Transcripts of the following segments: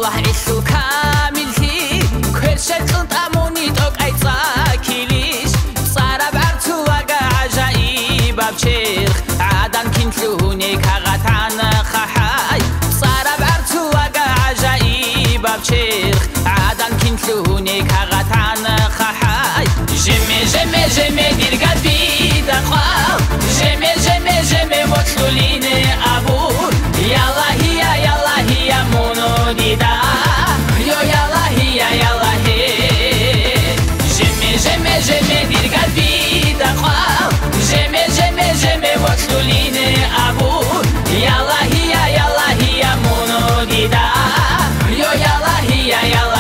Allah isu kamilti Kwershet und amonit ok aitza kilish Tsara bartu aga ajaib abchirch Adan kintluni kagatan khahay Tsara bartu aga ajaib abchirch Adan kintluni kagatan khahay Jeme dirgat bida khwaw Jeme motluline abur Yalla hiya mono dida Yo yalla hiya Jeme dirgat bida khwaw Jeme motluline abur Yalla hiya mono dida Yo yalla hiya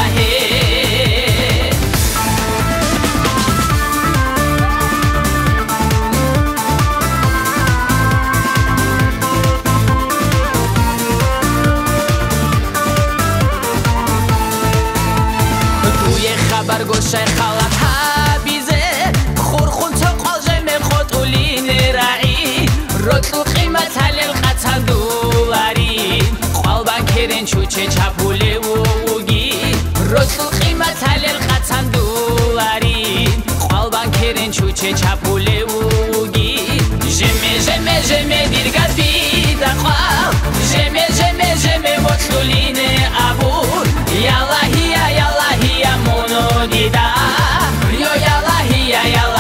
خبر گوشه خالت حبیزه خورخون تو قلجم خطولین رعی رتلو قیمت هلیل قطع دولاری قلبان کرن چوچه چپوله وگی رتلو قیمت هلیل قطع دولاری قلبان کرن چوچه چپوله وگی جمه دیرگت بیده خواه جمه مطلولین ابور یالا hiya mono dida Yo yalla hiya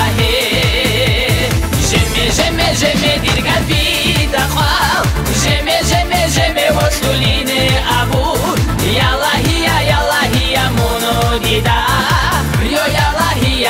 Jeme dirgat bida khwaw Jeme motluline abur Yalla hiya mono dida Yo yalla hiya